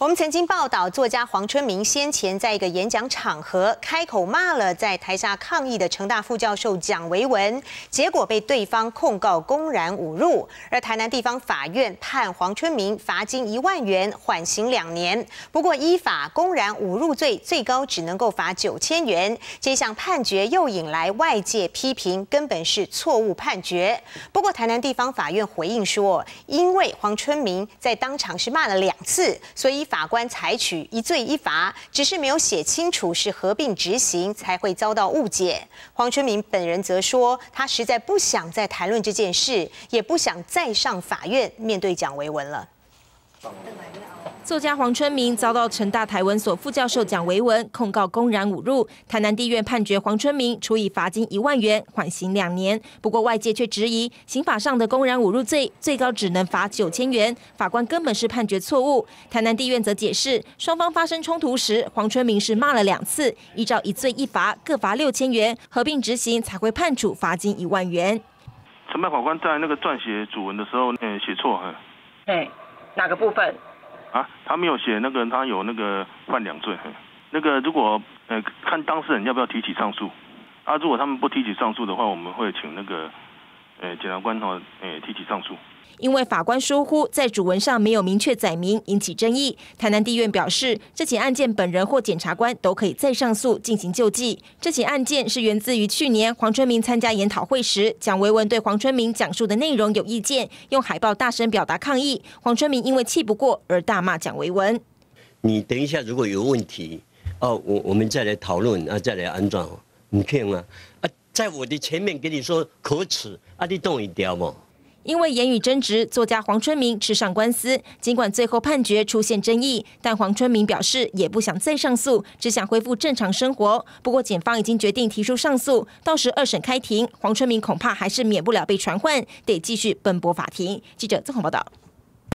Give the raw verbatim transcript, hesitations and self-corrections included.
我们曾经报道，作家黄春明先前在一个演讲场合开口骂了在台下抗议的成大副教授蒋维文，结果被对方控告公然侮辱。而台南地方法院判黄春明罚金一万元，缓刑两年。不过依法公然侮辱罪最高只能够罚九千元。这项判决又引来外界批评，根本是错误判决。不过台南地方法院回应说，因为黄春明在当场是骂了两次，所以法官采取一罪一罚，只是没有写清楚是合并执行，才会遭到误解。黄春明本人则说，他实在不想再谈论这件事，也不想再上法院面对蒋维文了。 作家黄春明遭到成大台文所副教授蒋维文控告公然侮辱，台南地院判决黄春明处以罚金一万元，缓刑两年。不过外界却质疑，刑法上的公然侮辱罪最高只能罚九千元，法官根本是判决错误。台南地院则解释，双方发生冲突时，黄春明是骂了两次，依照一罪一罚，各罚六千元，合并执行才会判处罚金一万元。 承办法官在那个撰写主文的时候，嗯，写错，嗯， 哎，哪个部分？ 啊，他没有写那个，他有那个犯两罪。那个如果呃看当事人要不要提起上诉，啊，如果他们不提起上诉的话，我们会请那个呃检察官哈呃提起上诉。 因为法官疏忽，在主文上没有明确载明，引起争议。台南地院表示，这起案件本人或检察官都可以再上诉进行救济。这起案件是源自于去年黄春明参加研讨会时，蒋维文对黄春明讲述的内容有意见，用海报大声表达抗议。黄春明因为气不过而大骂蒋维文。 你等一下如果有问题，哦，我我们再来讨论啊，再来安装。你看啊，啊，在我的前面跟你说可耻，啊，你动一条吗？ 因为言语争执，作家黄春明吃上官司。尽管最后判决出现争议，但黄春明表示也不想再上诉，只想恢复正常生活。不过检方已经决定提出上诉，到时二审开庭，黄春明恐怕还是免不了被传唤，得继续奔波法庭。记者曾宏报道。